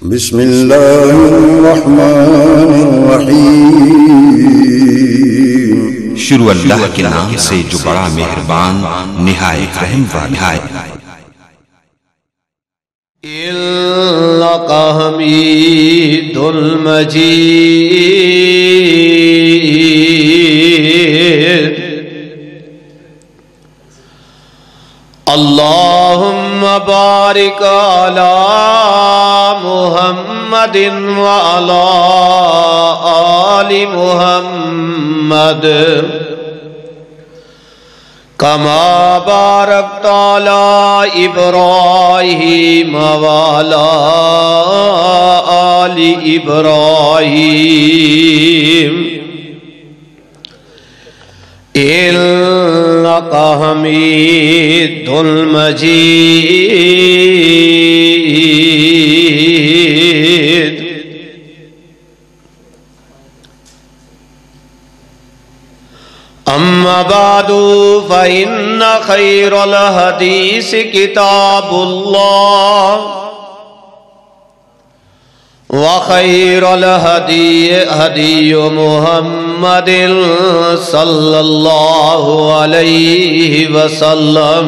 بسم اللہ الرحمن الرحیم۔ شروع اللہ کے نام سے جو بڑا مہربان نہایت رحم والا ہے۔ إِنَّكَ حَمِيدٌ مَجِيدٌ اللهم بارك على محمد وعلى آل محمد كما باركت على إبراهيم وعلى آل إبراهيم إنك حميد مجيد أما بعد فإن خير الحديث كتاب الله وخير الهدي هدي محمد صلى الله عليه وسلم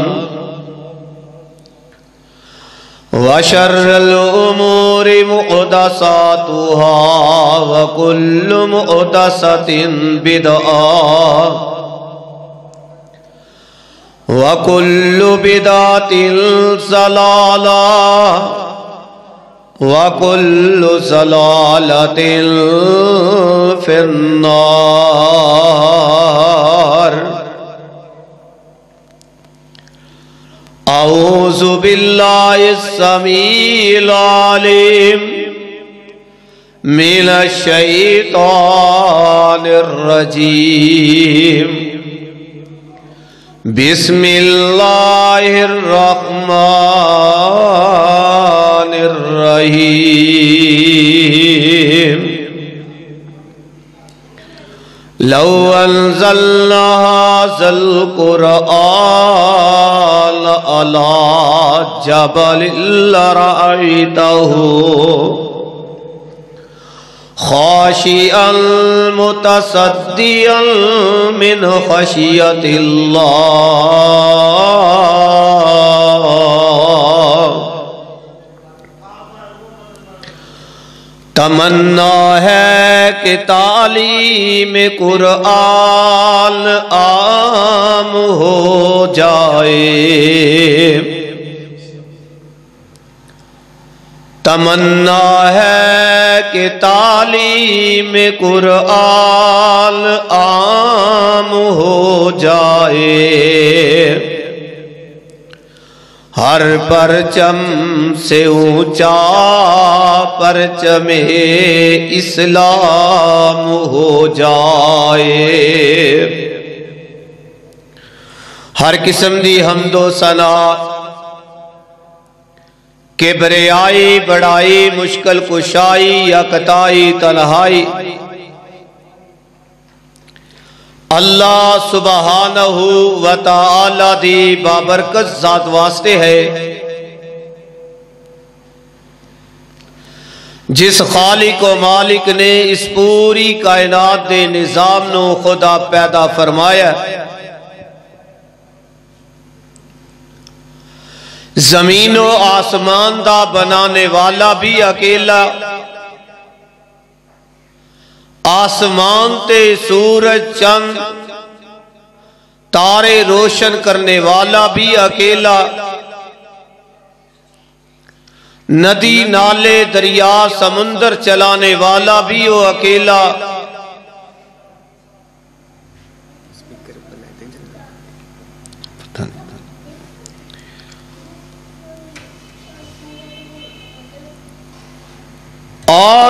وشر الأمور محدثاتها وكل محدثة بدعة وكل بدعة ضلالة وَكُلُّ ضَلَالَةٍ فِي النَّارِ أعوذ بالله السميع العليم من الشيطان الرجيم بسم الله الرحمن الرحيم لو أنزلنا هذا القرآن على جبل لرأيته خاشعا متصدعا من خشية الله تمنا ہے کہ تعلیم قرآن عام ہو جائے، تمنا ہے کہ تعلیم قرآن عام ہو جائے، ہر پرچم سے اونچا پرچم اسلام ہو جائے۔ ہر قسم دی حمد و ثنا، کبریائی بڑائی، مشکل کشائی یا قطائی تنہائی اللہ سبحانہ و تعالی دی بابرکت ذات واسطے ہے، جس خالق و مالک نے اس پوری کائنات دے نظام نو خدا پیدا فرمایا، زمین و آسمان دا بنانے والا بھی اکیلا، آسمان تے سورج چند تارے روشن کرنے والا بھی اکیلا، ندی نالے دریا سمندر چلانے والا بھی وہ اکیلا، اور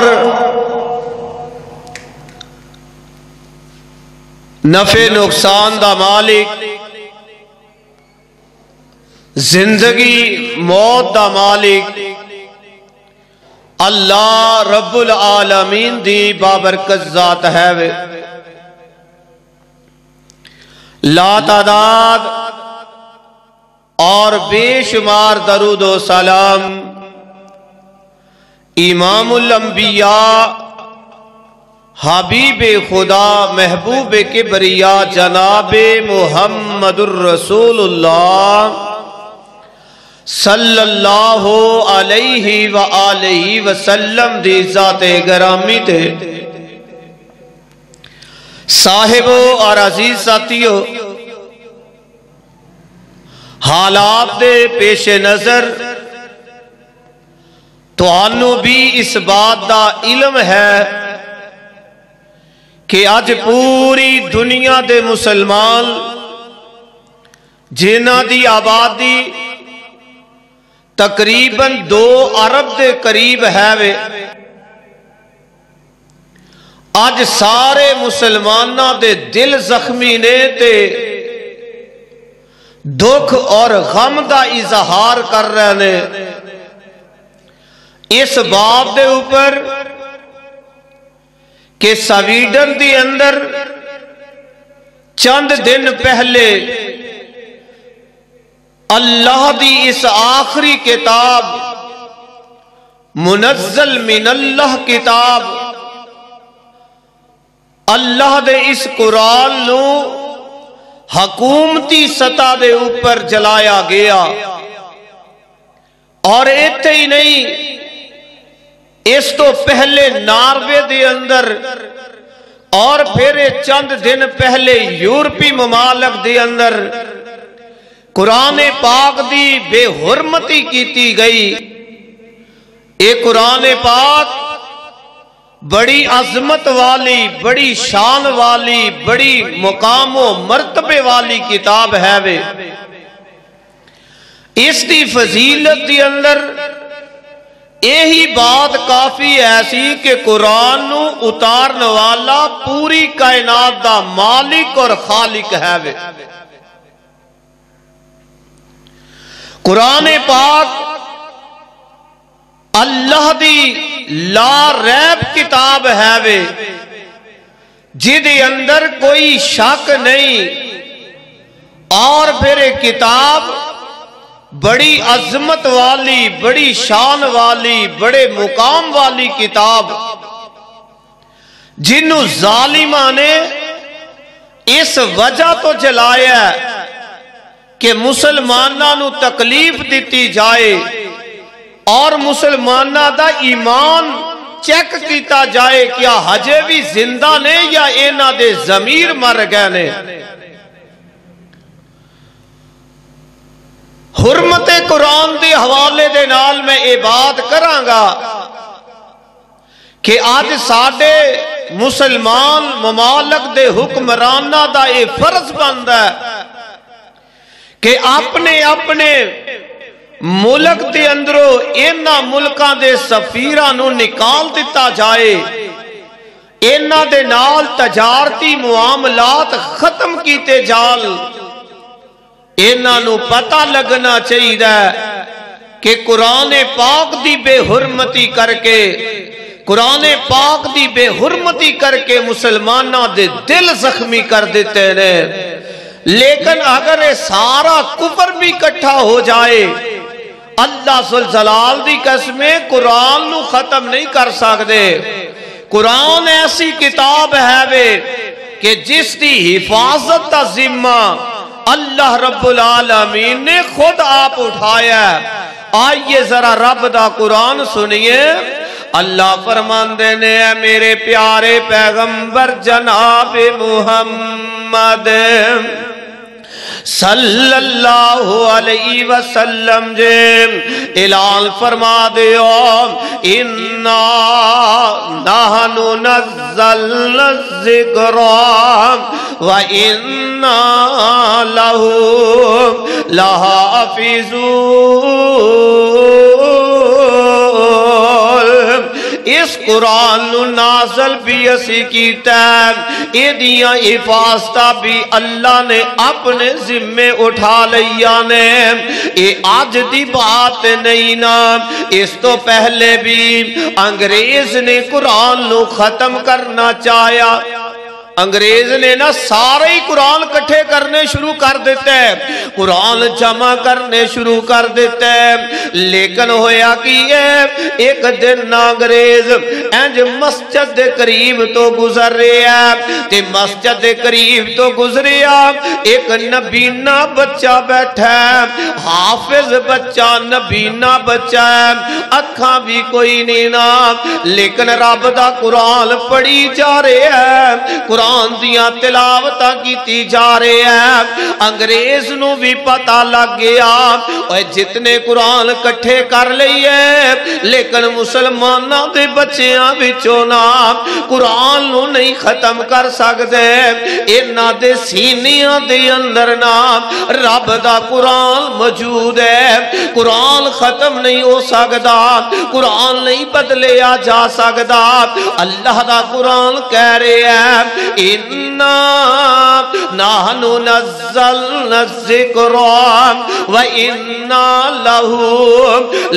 نفع نقصان دا مالک، زندگی موت دا مالک اللہ رب العالمین دی بابرکت ذات ہے وے، لا تعداد اور بے شمار درود و سلام امام الانبیاء حبیب خدا محبوب کبریا جناب محمد الرسول اللہ صلی اللہ علیہ وآلہ وسلم دی ذات گرامی تے صاحبو اور عزیز ساتھیو، حالات دے پیش نظر تانوں بھی اس بات دا علم ہے کہ آج پوری دنیا دے مسلمان جنہاں دی آبادی تقریباً 2 ارب دے قریب ہے وے، آج سارے مسلمانہ دے دل زخمی نے تے دکھ اور غم دا اظہار کر رہے نے اس بات دے اوپر کہ سویڈن دی اندر چند دن پہلے اللہ دی اس آخری کتاب منزل من اللہ کتاب اللہ دے اس قرآن نو حکومتی سطح دے اوپر جلایا گیا، اور ایتھے ہی نہیں اس تو پہلے ناروے دے اندر اور پھر چند دن پہلے یورپی ممالک دے اندر قرآن پاک دی بے حرمتی کیتی گئی۔ اے قرآن پاک بڑی عظمت والی، بڑی شان والی، بڑی مقام و مرتبے والی کتاب ہے وے، اس دی فضیلت دی اندر یہی بات کافی ایسی کہ قرآن نو اتارن والا پوری کائنات دا مالک اور خالق ہے وے۔ قرآن پاک اللہ دی لا ریب کتاب ہے وے، جدے اندر کوئی شک نہیں، اور پھر ایک کتاب بڑی عظمت والی، بڑی شان والی، بڑے مقام والی کتاب، جنہوں ظالمہ نے اس وجہ تو جلایا کہ مسلمانہ نو تکلیف دیتی جائے اور مسلمانہ دا ایمان چیک کیتا جائے کیا ہجے بھی زندہ نے یا اینا دے ضمیر مر گئے نے۔ حرمت قرآن دے حوالے دے نال میں یہ بات کراں گا کہ آج ساڈے مسلمان ممالک دے حکمرانہ دا یہ فرض بندا ہے کہ اپنے اپنے ملک دے اندروں اینا ملکاں دے سفیراں نو نکال دیتا جائے، اینا دے نال تجارتی معاملات ختم کیتے جال، اینا نو پتہ لگنا چاہیے کہ قرآن پاک دی بے حرمتی کر کے، قرآن پاک دی بے حرمتی کر کے مسلمانہ دے دل زخمی کر دیتے ہیں، لیکن اگر یہ سارا کفر بھی اکٹھا ہو جائے اللہ ذوالجلال دی قسمیں قرآن نو ختم نہیں کر سکتے۔ قرآن ایسی کتاب ہے وے کہ جس دی حفاظت کا ذمہ اللہ رب العالمین نے خود آپ اٹھایا ہے۔ آئیے ذرا رب دا قرآن سنیے، اللہ فرماندے نے اے میرے پیارے پیغمبر جناب محمد صلی اللہ علیہ وسلم جے اعلان فرما دیو اِنَّا نَحْنُ نَزَّلْنَا الذِّكْرَ وَإِنَّا لَهُ لَحَافِظُونَ۔ اس قرآن نو نازل بھی اسی کیتا ہے، ایدیاں حفاظتہ بھی اللہ نے اپنے ذمے اٹھا لیا نے۔ اے آج دی بات نہیں نا، اس تو پہلے بھی انگریز نے قرآن نو ختم کرنا چاہیا، انگریز نے نا سارے ہی قرآن کٹھے کرنے شروع کر دیتے ہیں، قرآن جمع کرنے شروع کر دیتے ہیں، لیکن ہویا کی ہے ایک دن نا انگریز انج مسجد دے قریب تو گزر رہا ہے تے مسجد دے قریب تو گزریا ایک نبینا بچہ بیٹھا ہے، حافظ بچہ نبینا بچہ ہے، اکھاں بھی کوئی نہیں نا، لیکن رب دا قرآن پڑھی جا رہے ہیں، قرآن دیاں تلاوتاں کیتی جا رہے ہیں۔ انگریز نو بھی پتہ لگ گیا اور جتنے قرآن کٹھے کر لئیے لیکن مسلمانہ دے بچیاں بچوں نا قرآن نو نہیں ختم کر سکتے، انہاں دے سینیاں دے اندر نا رب دا قرآن موجود ہے، قرآن ختم نہیں ہو سکتا، قرآن نہیں بدلیا جا سکتا۔ اللہ دا قرآن کہہ رہے ہیں اِنَّا نَحْنُ نَزَّلْنَا الذِّكْرَ وَإِنَّا لَهُ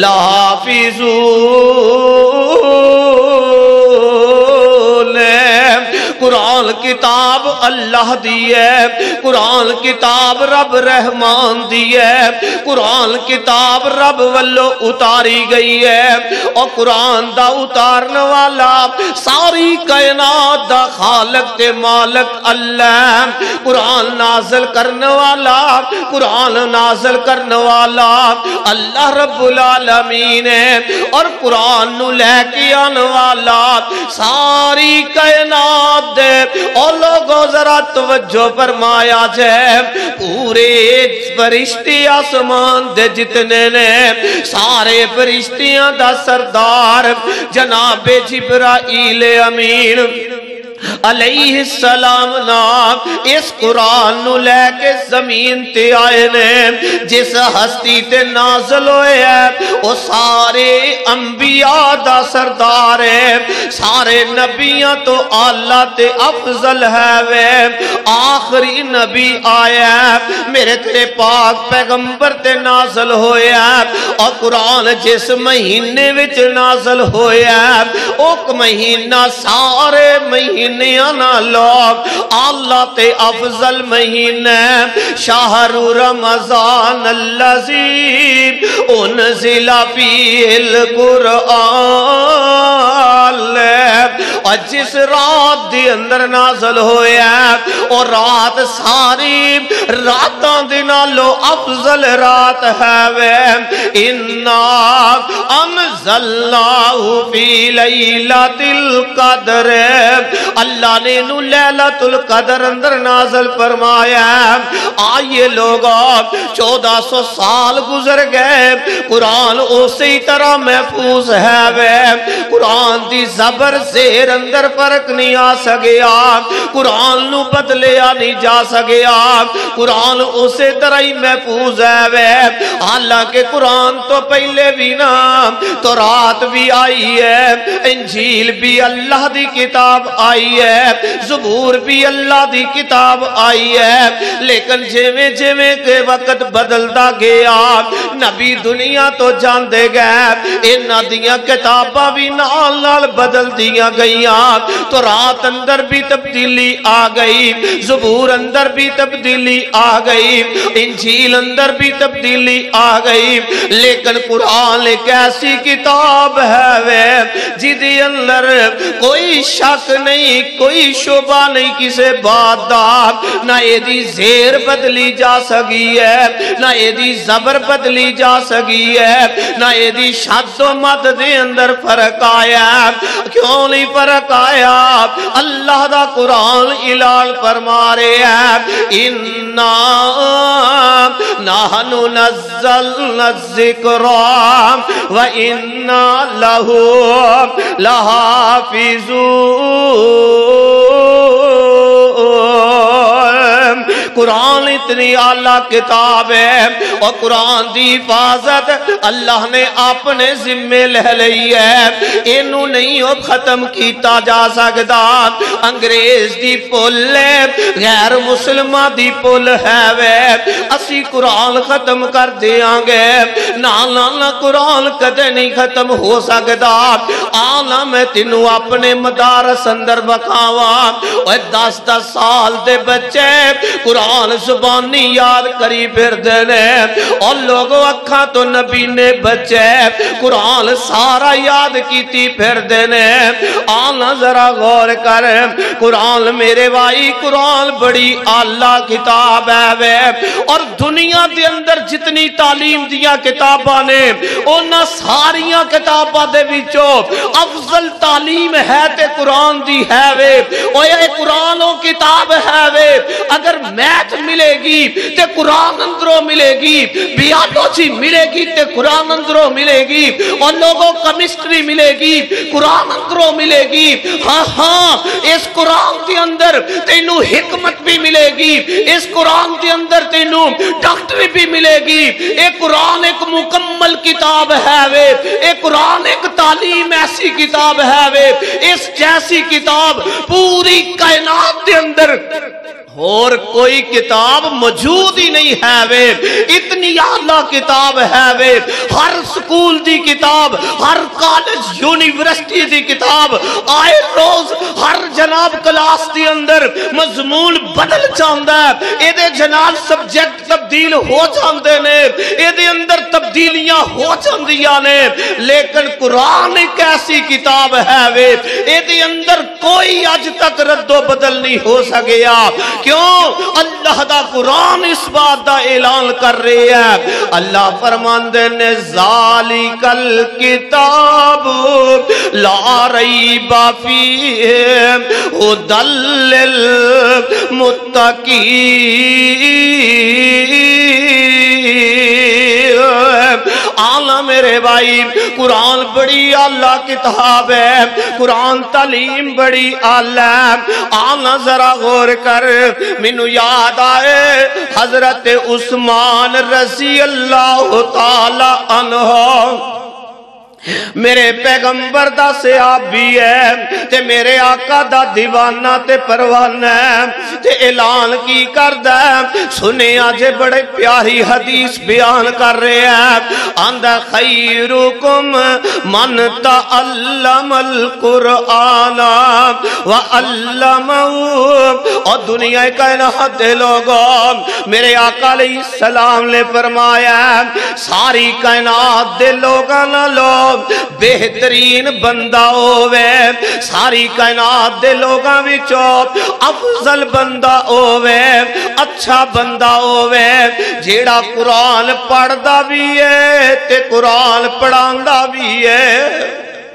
لَحَافِظُونَ۔ قرآن کتاب اللہ دی ہے، قرآن کتاب رب رحمان دی ہے، قرآن کتاب رب والو اتاری گئی ہے، اور قرآن دا اتارنے والا ساری کائنات دا خالق تے مالک اللہ، قرآن نازل کرنے والا، قرآن نازل کرنے والا اللہ رب العالمین ہے، اور قرآن نو لے کے آنے والا ساری کائنات دے۔ اور لوگوں ذرا توجہ فرمایا جائے، پورے فرشتے آسمان دے جتنے نے سارے فرشتیاں دا سردار جناب جبرائیل امین علیہ السلام نام اس قرآن نو لے کے زمین تے آئے نے، جس ہستی تے نازل ہوئے ہے وہ سارے انبیاء دا سردار ہے، سارے نبیاں تو اعلیٰ تے افضل ہے، وے آخری نبی آیا ہے، میرے تیرے پاک پیغمبر تے نازل ہوئے ہے، اور قرآن جس مہینے وچ نازل ہوئے ہے اوک مہینہ سارے مہینے لوگ اللہ تے افضل مہینے شہر رمضان الذی انزل فیہ القرآن، اور جس رات دی اندر نازل ہویا اور رات ساری راتاں دی نالو افضل رات ہے وے انا انزلناہ فی لیلۃ القدر، اللہ نے انہوں لیلۃ القدر اندر نازل فرمایا۔ آئیے لوگا 1400 سال گزر گئے، قرآن اسی طرح محفوظ ہے وے، قرآن دی زبر زیر اندر فرق نہیں آ سکیا، قرآن نو بدلیا نہیں جا سکیا، قرآن اسی طرح ہی محفوظ ہے وے۔ حالانکہ قرآن تو پہلے بھی نا تو رات بھی آئی ہے، انجیل بھی اللہ دی کتاب آئی ہے، زبور بھی اللہ دی کتاب آئی ہے، لیکن جویں جویں کے وقت بدلتا گیا نبی دنیا تو جان دے گئے، انہاں دیاں کتاباں بھی نال نال بدل دیا گئیاں، تو رات اندر بھی تبدیلی آ گئی، زبور اندر بھی تبدیلی آ گئی، انجیل اندر بھی تبدیلی آ گئی، لیکن قرآن ایک ایسی کتاب ہے وے جدی اندر کوئی شک نہیں، کوئی شبہ نہیں کسے بات دا، نہ ایدی زیر بدلی جا سکی ہے، نہ ایدی زبر بدلی جا سکی ہے، نہ ایدی شد و مد دے اندر فرق آیا۔ کیوں نہیں فرق آیا؟ اللہ دا قرآن اعلان فرما رہے ہیں اِنَّا نَحْنُ نَزَّلْنَا الذِّكْرَ وَإِنَّا لَهُ لَحَافِظُونَ۔ قرآن اتنی اعلیٰ کتاب ہے اور قرآن دی حفاظت اللہ نے اپنے ذمے لے لئی ہے، اینو نہیں وہ ختم کیتا جا سکتا۔ انگریز دی پل ہے، غیر مسلمہ دی پل ہے وے، اسی قرآن ختم کر دیاں گے، نہ قرآن کدے نہیں ختم ہو سکتا۔ آنا میں تینوں اپنے مدارس اندر بکھاواں، اور 10 سال دے بچے قرآن زبانی یاد کری پھر دینے، اور لوگوں اکھاں تو نبی نے بچے قرآن سارا یاد کیتی پھر دینے۔ آنا ذرا غور کر، قرآن میرے بھائی قرآن بڑی اعلیٰ کتاب ہے وے، اور دنیا دے اندر جتنی تعلیم دیا کتاباں نے انہاں ساریاں کتاباں دے وچوں افضل تعلیم ہے تے قرآن دی ہے وے، اور یہ قرآن و کتاب ہے وے۔ اگر میتھ ملے گی تے قرآن اندروں ملے گی، بیالوجی ملے گی تے قرآن اندروں ملے گی، اور لوگوں کیمسٹری ملے گی قرآن اندروں ملے گی۔ ہاں اس قرآن کے اندر تینوں حکمت بھی ملے گی، اس قرآن کے اندر تینوں ڈاکٹری بھی ملے گی۔ ایک قرآن ایک مکمل کتاب ہے وے، ایک قرآن ایک تعلیم ایسی کتاب ہے وے، اس جیسی کتاب پوری کائنات کے اندر اور کوئی کتاب موجود ہی نہیں ہے وے، اتنی اعلیٰ کتاب ہے وے۔ ہر سکول دی کتاب، ہر کالج یونیورسٹی دی کتاب، آئے روز ہر جناب کلاس دی اندر مضمون بدل جاندا ہے، ایدے جناب سبجیکٹ تبدیل ہو جاندے نے، ایدے اندر تبدیلیاں ہو جاندیاں نے، لیکن قرآن ایک ایسی کتاب ہے وے، ایدے اندر کوئی آج تک رد و بدل نہیں ہو سکیا۔ کیوں؟ اللہ دا قرآن اس بات دا اعلان کر رہی ہے۔ اللہ فرماندے نے ذالک الکتاب لا ریب فیہ ھدی للمتقین۔ آلہ میرے بھائی قرآن بڑی اعلیٰ کتاب ہے، قرآن تعلیم بڑی اعلیٰ ہے۔ آلہ ذرا غور کر، مینوں یاد آئے حضرت عثمان رضی اللہ تعالی عنہ، میرے پیغمبر دا صحابی ہے تے میرے آقا دا دیوانہ تے پروانہ ہے، تے اعلان کی کردہ ہے، سنے آجے بڑے پیاری حدیث بیان کر رہے ہیں۔ آندہ خیرکم من تعلم القرآن وعلمہ، اور دنیا کائنات دے لوگوں میرے آقا علیہ السلام نے فرمایا ساری کائنات دے لوگاں نالوں بہترین بندہ ہووے، ساری کائنات دے لوگاں وچوں افضل بندہ ہووے، اچھا بندہ ہووے، جیڑا قرآن پڑھدا بھی ہے تے قرآن پڑھاندا بھی ہے۔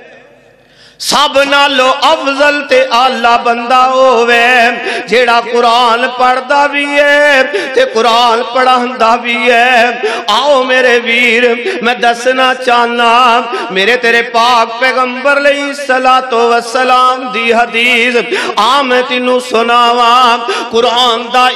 سب نالو افضل تے اعلیٰ بندہ ہووے، جیڑا قرآن پڑھدا بھی ہے تے قرآن پڑھاندا بھی ہے۔ آؤ میرے ویر، میں دسنا چاہنا میرے تیرے پاک پیغمبر علیہ السلام دی حدیث میں تینوں سناواں۔ قرآن دا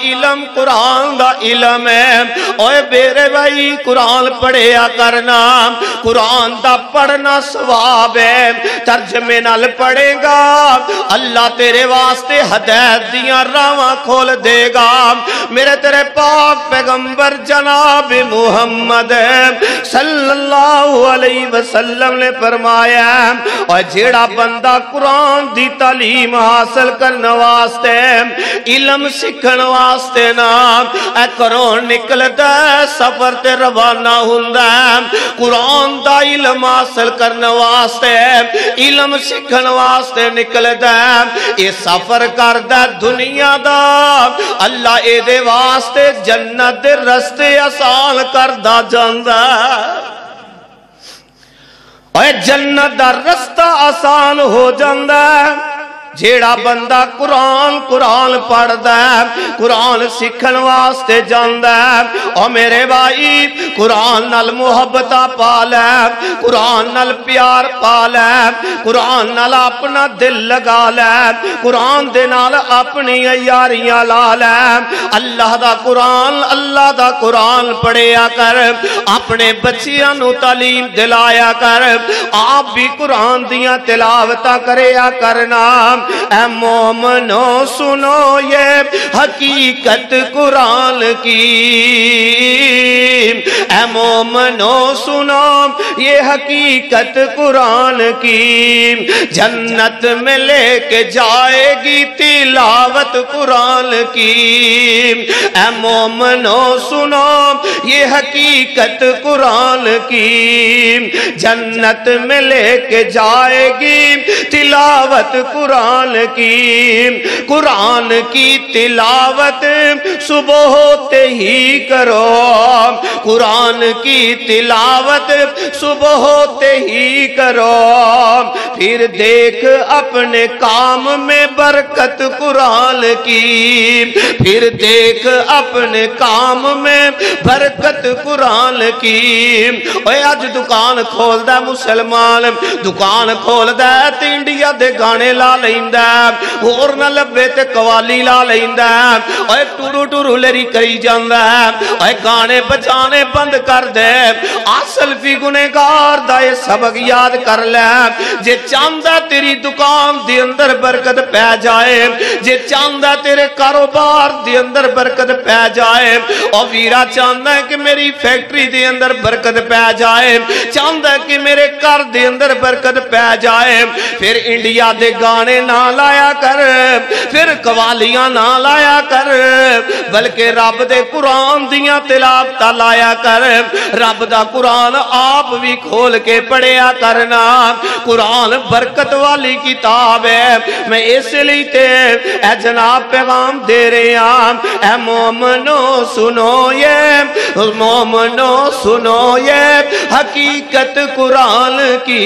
علم ہے، اوے میرے بھائی قرآن پڑھیا کرنا، قرآن دا پڑھنا ثواب ہے۔ ترجمے نال پڑھے گا اللہ تیرے واسطے ہدایت دیاں راواں کھول دے گا۔ میرے تیرے پاک پیغمبر جناب محمد صلی اللہ علیہ وسلم نے فرمایا، اور جیڑا بندہ قرآن دی تعلیم حاصل کرنے واسطے، علم سکھن واسطے نا اے گھروں نکلدا سفر تے روانہ ہوندا، قرآن دا علم حاصل کرنے واسطے، علم سکھن واسطے نکلدا، اے سفر کردا دنیا دا، اللہ اے دے واسطے جنت دے رستے آسان کردا جاندا۔ اے جنت دا رستہ آسان ہو جاندا، जेड़ा बंदा कुरान कुरान पढ़दा है, कुरान सीखण वास्ते जांदा है, और मेरे भाई कुरान नाल मुहब्बत पा लै, कुरान नाल प्यार पा लै, कुरान नाल अपना दिल लगा लै, कुरान दे नाल अपनी यारियां ला लै। अल्लाह दा कुरान पढ़िया कर, अपने बच्चियां नू तालीम दिलाया कर, आप भी कुरान दियां तिलावतां करिया करना। ऐ मोमनो सुनो ये हकीकत कुरान की, ऐ मोमनो सुनो ये हकीकत कुरान की, जन्नत में लेके जाएगी तिलावत कुरान की। ऐ मोमनो सुनो ये हकीकत कुरान की, जन्नत में लेके जाएगी तिलावत कुरान की। कुरान की तिलावत सुबह होते ही करो, कुरान की तिलावत सुबह होते ही करो, फिर देख अपने काम में बरकत कुरान की, फिर देख अपने काम में बरकत कुरान की। ओए अज दुकान खोलदा मुसलमान, दुकान खोलदा ते इंडिया दे गाने ला लैंदा, होर ना लभे ते कवाली ला लैंदा, ओए टुरू टुरू लरी करी जांदा, ओए गाने बजाने बंद कर दे। असल भी गुनेगार दा ये सबक याद कर ले, जे चांदा तेरी दुकान दे अंदर बरकत पै जाए, जे चांदा तेरे कारोबार दे अंदर बरकत पै जाए, और वीरा चाहता है कि मेरी फैक्ट्री दे अंदर बरकत पै जाए, चाहता है कि मेरे घर दे अंदर बरकत पै जाए, फिर इंडिया दे गाने ना लाया कर, फिर कवालियां ना लाया कर, बल्कि रब दे कुरान दियां तिलावतां लाया कर। रब दा कुरान आप भी खोल के पढ़िया करना। कुरान बरकत वाली किताब है, मैं इसलिए ते ए जनाब पैगाम दे रहे हैं। ए मोमनो सुनो ये, मोमनो सुनो ये हकीकत कुरान की,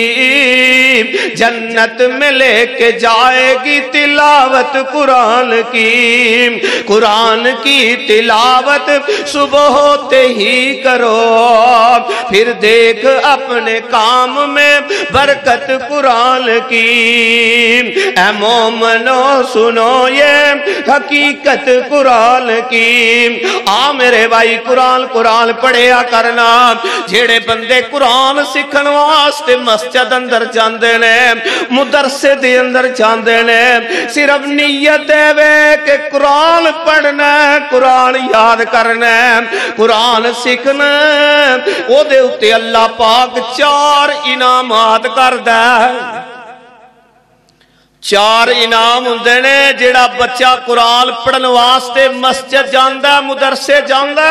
जन्नत में लेके जाएगी तिलावत कुरान की। कुरान की तिलावत सुबह होते ही करो, फिर देख अपने काम में बरकत कुरान की। ऐ मोमनो सुनो ये हकीकत कुरान की। आ मेरे भाई कुरान कुरान पढ़िया करना। जेड़े बंदे कुरान सीखण वास्ते मस्जिद अंदर जांदे ने, मुदरसे दे अंदर जांदे ने, सिर्फ नीयत है कि कुरान पढ़ना, कुरान याद करना, कुरान सीखना, ओदे उत्ते अल्लाह पाक 4 इनामात करदा है। 4 इनाम हुंदे ने जेड़ा बच्चा कुरान पढ़न वास्ते मस्जिद जांदा, मुदरसे जांदा।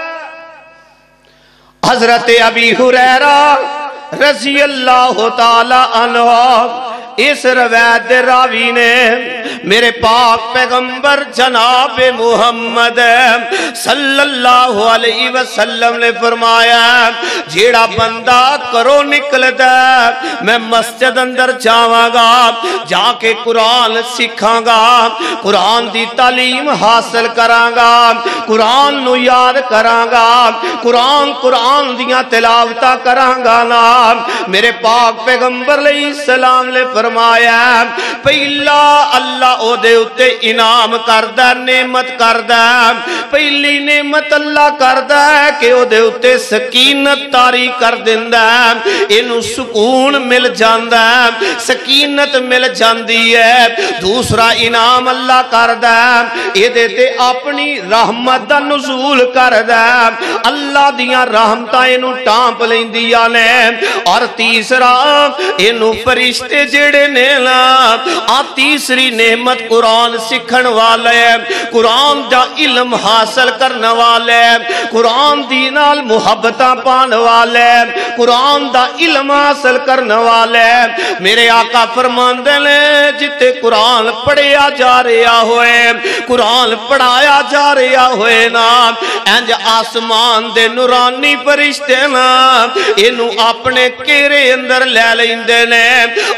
हजरत अबी हुरैरा रज़ी अल्लाह ताला अन्हु इस रवायत दे रावी ने मेरे पाक पैगंबर जनाब मुहम्मद सल्लल्लाहु अलैहि वसल्लम ने फरमाया, जेड़ा बंदा करो निकलदा मैं मस्जिद अंदर जावांगा, जाके कुरान सीखांगा, कुरान दी तालीम हासिल करांगा, कुरान नू याद करांगा, कुरान कुरान दियां तिलावतां करांगा ना। मेरे पाक पैगंबर अलैहिस्सलाम ने फरमाया, पहला अल्लाह ओदे उत्ते इनाम करदा, नेमत करदा। पहली नेमत अल्लाह करदा है कि ओदे उत्ते सकीनत तारी कर दिंदा, इनू सुकून मिल जांदा, सकीनत मिल जांदी है। दूसरा इनाम अल्लाह करदा, इहदे ते अपनी रहमत दा नुज़ूल करदा, अल्लाह दियां रहमतां इनू टांप लैंदियां ने। और तीसरा इनू फरिश्ते जेड़े ने ना, आ तीसरी नेमत कुरान सीखण वाले, कुरान दा इल्म हासिल करने वाले, कुरान दी नाल मुहब्बतां पाने वाले, कुरान दा इल्म हासिल करने वाले। मेरे आका फरमांदे ने जिथे कुरान पढ़िया जा रहा होए, कुरान पढ़ाया जा रहा होए ना, इंज आसमान दे नूरानी फरिश्ते ना इनू अपने घेरे अंदर लै लैंदे ने, अपने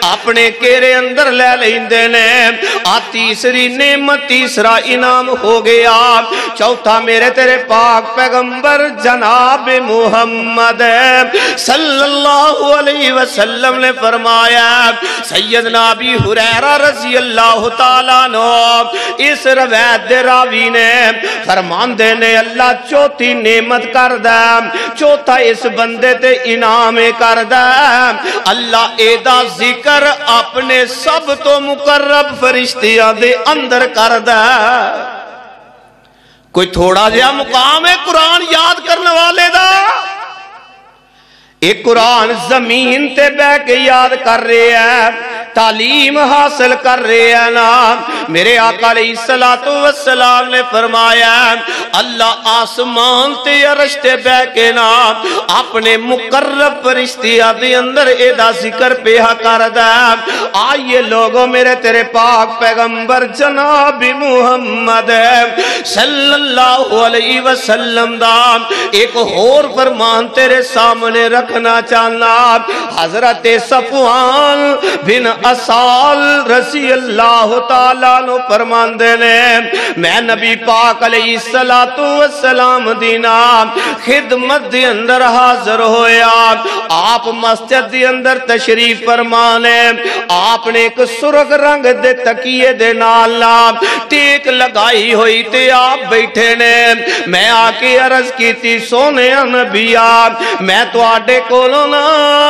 اپنے کیرے اندر لے لیندے نے. تیسری نعمت تیسرا انعام ہو گیا. چوتھا میرے تیرے پاک پیغمبر جناب محمد صلی اللہ علیہ وسلم نے فرمایا. سیدنا ابی ہریرہ رضی اللہ تعالیٰ عنہ اس روایت دے راوی نے فرماندے نے اللہ چوتھی نعمت کر دے, چوتھا اس بندے تے انعام کر دے, اللہ ایدا ذکر اپنے سب تو مقرب فرشتیاں دے اندر کر دے. کوئی تھوڑا جہا مقام ہے قرآن یاد کرنے والے دا؟ ایک قرآن زمین تے بہ کے یاد کر رہے ہیں, تعلیم حاصل کر رہے ہیں نا. میرے آقا علیہ السلام نے فرمایا اللہ آسمان تے عرش تے بہ کے نا اپنے مقرب فرشتیاں دے اندر ایدا ذکر پیہا کر دا. آئیے لوگوں میرے تیرے پاک پیغمبر جناب محمد صلی اللہ علیہ وسلم دا ایک اور فرمان تیرے سامنے رکھنا چاہنا. حضرت صفوان بن اسال رضی اللہ تعالیٰ عنہ فرماندے نے میں نبی پاک علیہ السلام دینا خدمت دی اندر حاضر ہویا. آپ مسجد دی اندر تشریف فرمانے, آپ نے ایک سرخ رنگ دے تکیے دے نالا ٹیک لگائی ہوئی تے آپ بیٹھے نے. میں آکے عرض کی تھی سونے نبیا میں تو آڈے کولو نا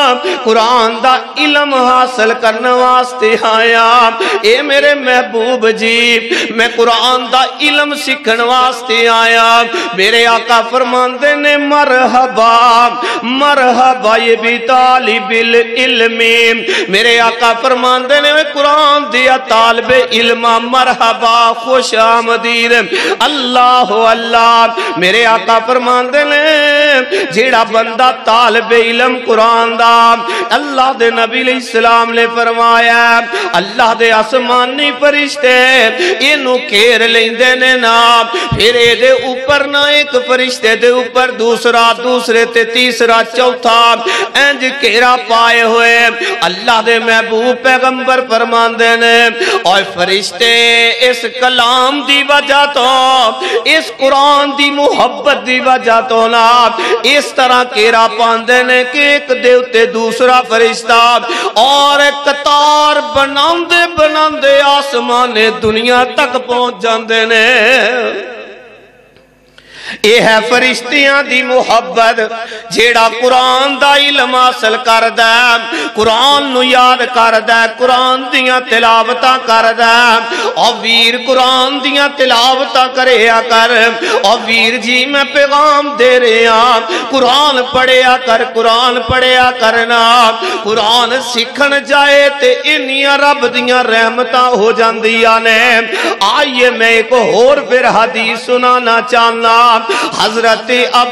قرآن دا علم حاصل کرنے واسطے آیا. اے میرے محبوب جی میں قرآن دا علم سکھن واسطے آیا. میرے آقا فرماندے نے مرحبا مرحبا یہ بھی طالب العلم. میرے آقا فرماندے نے قرآن دیا طالب علم مرحبا خوش آمدید. اللہ اللہ میرے آقا فرماندے نے جیڑا بندہ طالب علم قرآن دا اللہ دے نبی علیہ السلام نے فرمایا اللہ دے آسمانی فرشتے انہوں کیر لیندے نے نا, پھر اے دے اوپر نہ ایک فرشتے دے اوپر دوسرا دوسرے تے تیسرا چوتھا انج کیرا پائے ہوئے. اللہ دے محبوب پیغمبر فرماندے نے اور فرشتے اس کلام دی وجہ تو اس قرآن دی محبت دی وجہ تو نا اس طرح کیرا پاندے نے کہ ایک دیوتے دوسرا فرشتہ اور قطار بناندے بناندے آسمان دنیا تک پہنچ جاندے نے. اے ہے فرشتیاں دی محبت جیڑا قرآن دا علم حاصل کردا, قرآن نو یاد کردا, قرآن دیاں تلاوتاں کردا. او ویر قرآن دیاں تلاوتاں کریا کر. او ویر جی میں پیغام دے رہا قرآن پڑھیا کر, قرآن پڑھیا کرنا. قرآن سکھن جائے تے انیاں رب دیاں رحمتاں ہو جاندیاں نے. آئیے میں ایک اور پھر حدیث سنانا چاہنا. حضرت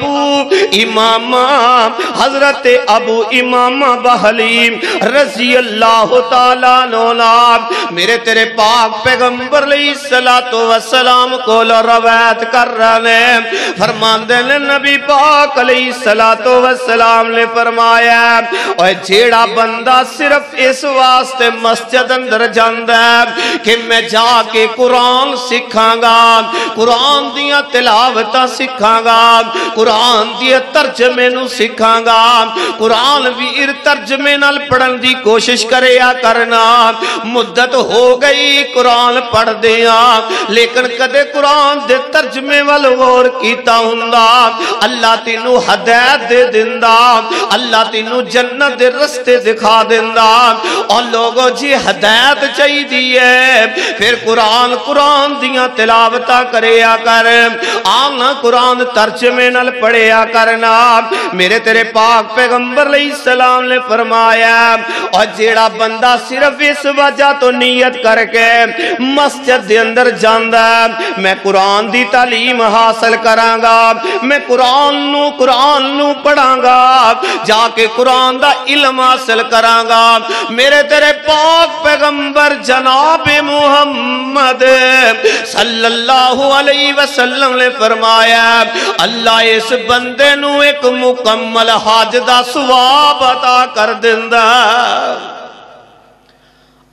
ابو امامہ بہلی رضی اللہ تعالیٰ عنہ میرے تیرے پاک پیغمبر علیہ السلام کو روایت کر رہے ہیں. فرماندے نے نبی پاک علیہ السلام نے فرمایا اور جیڑا بندہ صرف اس واسطے مسجد اندر جاندہ ہے کہ میں جا کے قرآن سکھاں گا, قرآن دیاں تلاوتاں سکھاں گا, قرآن دی ترجمے نو سکھاں گا, قرآن بھی ترجمے نال پڑھن دی کوشش کریا کرنا. مدت ہو گئی قرآن پڑھ دیا لیکن کدے قرآن دے ترجمے وال غور کیتا ہوندا اللہ تینو ہدایت دے دیندا, اللہ تینو جنت دے رستے دکھا دیندا. اور لوگوں جی ہدایت چاہی دیئے پھر قرآن دیاں تلاوتاں کریا کر, آنا قرآن ترجمے نال پڑھیا کرنا. میرے تیرے پاک پیغمبر علیہ السلام نے فرمایا اور جیڑا بندہ صرف اس وجہ تو نیت کر کے مسجد دے اندر جاندہ میں قرآن دی تعلیم حاصل کراں گا, میں قرآن نو پڑھاں گا, جا کے قرآن دا علم حاصل کراں گا. میرے تیرے پاک پیغمبر جناب محمد صلی اللہ علیہ وسلم نے فرمایا اللہ اس بندے نو ایک مکمل حج دا ثواب عطا کر دیندا.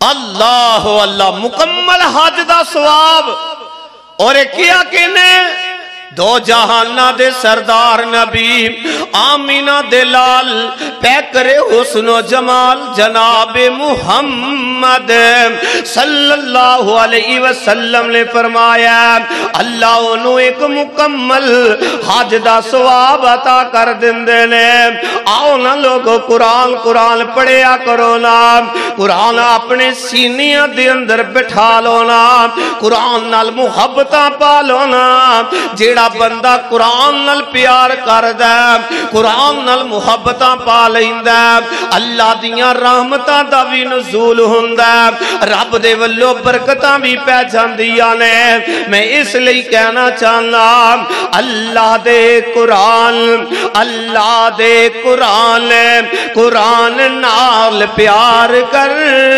اللہ اللہ مکمل حج دا ثواب اور کیا کہنے دو جہانہ دے سردار نبی آمینہ دے لال پیکرے حسن و جمال جناب محمد صلی اللہ علیہ وسلم نے فرمایا اللہ انہوں ایک مکمل حج دا ثواب عطا کر دندے نے آؤ نا لوگو قرآن پڑھیا کرو نا قرآن اپنے سینیاں دے اندر بٹھا لو نا قرآن نال محبتاں پالو نا جیڑا بندہ قرآن نال پیار کردہ قرآن نال محبتاں پا لیندہ اللہ دیاں رحمتاں دا بھی نزول ہوندہ رب دے ولو برکتاں بھی پہچان دیا نے میں اس لئے کہنا چاہنا اللہ دے قرآن نال پیار کر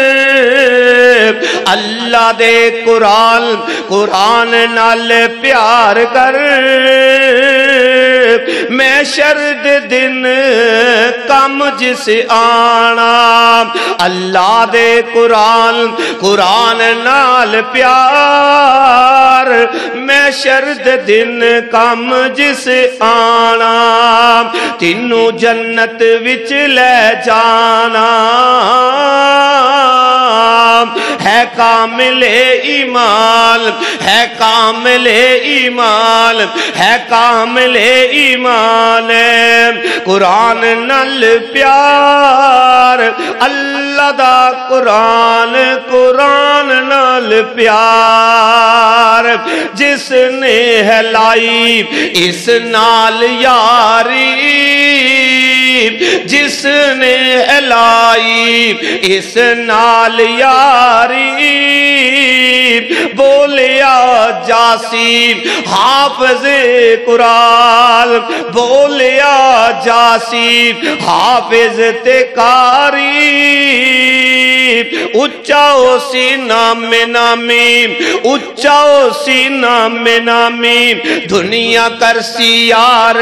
اللہ دے قرآن نال پیار کر میں شرد دن کم جس آنا اللہ دے قرآن نال پیار میں شرد دن کم جس آنا تینوں جنت وچ لے جانا ہے کامل ایمان ہے کامل ایمان ہے کامل ایمان قرآن نال پیار اللہ دا قرآن نال پیار جس نے ہے لائی اس نال یاری جس نے لائی اس نال یاری بولیا جاسی حافظ قرآن بولیا جاسی حافظ تکاری اچھاؤ سینہ میں نامی اچھاؤ سینہ میں نامی دنیا کرسی یار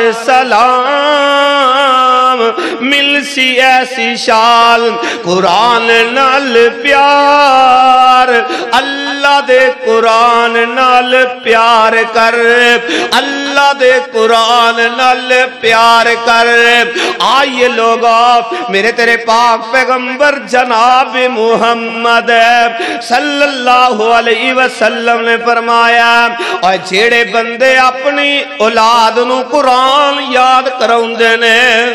سلام مل سی ایسی شال قرآن نال پیار اللہ دے قرآن نال پیار کر اللہ دے قرآن نال پیار کر آئیے لوگا میرے تیرے پاک پیغمبر جناب محمد صلی اللہ علیہ وسلم نے فرمایا اور جیڑے بندے اپنی اولاد نو قرآن یاد کراؤندے نے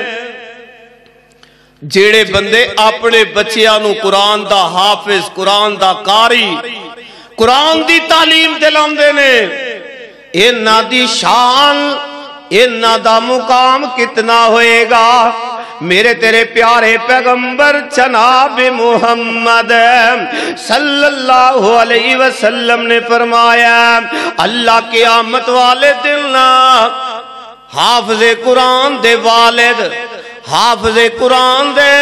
جیڑے بندے اپنے بچیاں نو قرآن دا حافظ قرآن دا قاری قرآن دی تعلیم دلاندے نے انہاں دی شان انہاں دا مقام کتنا ہوئے گا میرے تیرے پیارے پیغمبر جناب محمد صلی اللہ علیہ وسلم نے فرمایا اللہ قیامت والے دن حافظ قرآن دے والد حافظ قرآن دے